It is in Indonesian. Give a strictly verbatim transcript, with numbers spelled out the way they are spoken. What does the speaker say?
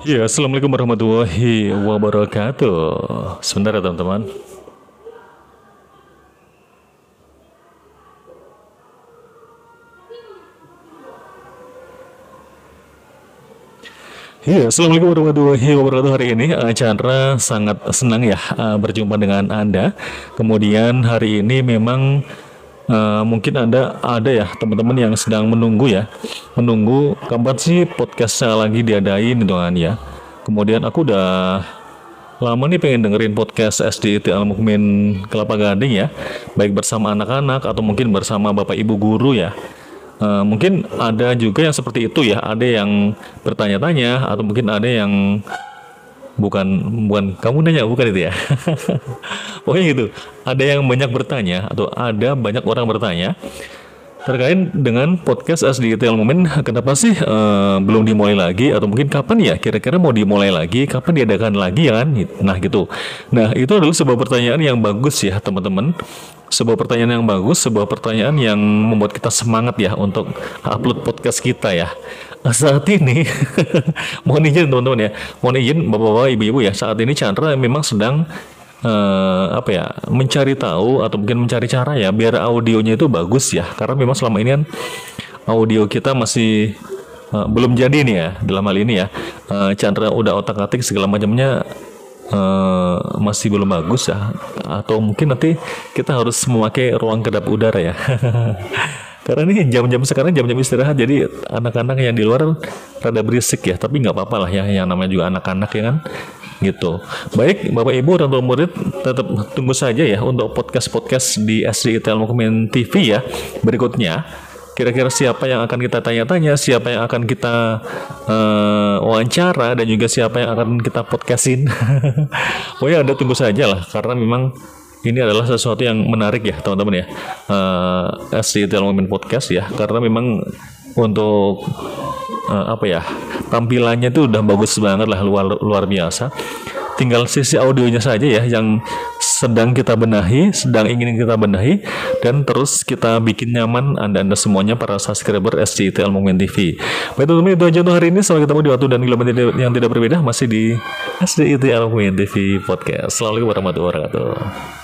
Ya, Assalamualaikum warahmatullahi wabarakatuh. Sebentar ya teman-teman. Ya, Assalamualaikum warahmatullahi wabarakatuh. Hari ini eh, Chandra sangat senang ya eh, berjumpa dengan Anda. Kemudian hari ini memang eh, mungkin Anda ada ya teman-teman yang sedang menunggu ya. Menunggu kapan sih podcast saya lagi diadain gitu kan ya. Kemudian aku udah lama nih pengen dengerin podcast S D I T Al Mukmin Kelapa Gading ya, baik bersama anak-anak atau mungkin bersama bapak ibu guru ya. Eh, mungkin ada juga yang seperti itu ya, ada yang bertanya-tanya atau mungkin ada yang bukan bukan kamu nanya bukan itu ya. Pokoknya gitu. Ada yang banyak bertanya atau ada banyak orang bertanya terkait dengan podcast S D I T Al Mukmin, kenapa sih eh, belum dimulai lagi atau mungkin kapan ya kira-kira mau dimulai lagi, kapan diadakan lagi ya kan? Nah gitu. Nah itu adalah sebuah pertanyaan yang bagus ya teman-teman. Sebuah pertanyaan yang bagus, sebuah pertanyaan yang membuat kita semangat ya untuk upload podcast kita ya. Saat ini, mohon izin teman-teman ya, mohon izin bapak-bapak, ibu-ibu ya. Saat ini Chandra memang sedang eh, apa ya, mencari tahu atau mungkin mencari cara ya biar audionya itu bagus ya. Karena memang selama ini kan audio kita masih eh, belum jadi nih ya dalam hal ini ya. Eh, Chandra udah otak-atik segala macamnya eh, masih belum bagus ya, atau mungkin nanti kita harus memakai ruang kedap udara ya. Karena ini jam-jam sekarang jam-jam istirahat, jadi anak-anak yang di luar rada berisik ya, tapi nggak apa-apa lah ya, yang namanya juga anak-anak ya kan, gitu. Baik, Bapak Ibu dan tua murid, tetap tunggu saja ya untuk podcast-podcast di S D I T Al Mukmin T V ya berikutnya. Kira-kira siapa yang akan kita tanya-tanya, siapa yang akan kita eh, wawancara, dan juga siapa yang akan kita podcastin. Pokoknya Anda tunggu saja lah, karena memang ini adalah sesuatu yang menarik ya teman-teman ya. Eh, S D I T Al Mukmin Podcast ya, karena memang untuk eh, apa ya, tampilannya tuh udah bagus banget lah, luar luar biasa. Tinggal sisi audionya saja ya yang sedang kita benahi, sedang ingin kita benahi, dan terus kita bikin nyaman anda-anda semuanya para subscriber S D I T Al Mukmin T V. Baik teman-teman, itu aja untuk hari ini. Sampai ketemu di waktu dan gelombang yang tidak berbeda, masih di S D I T Al Mukmin T V Podcast. Assalamualaikum warahmatullahi wabarakatuh.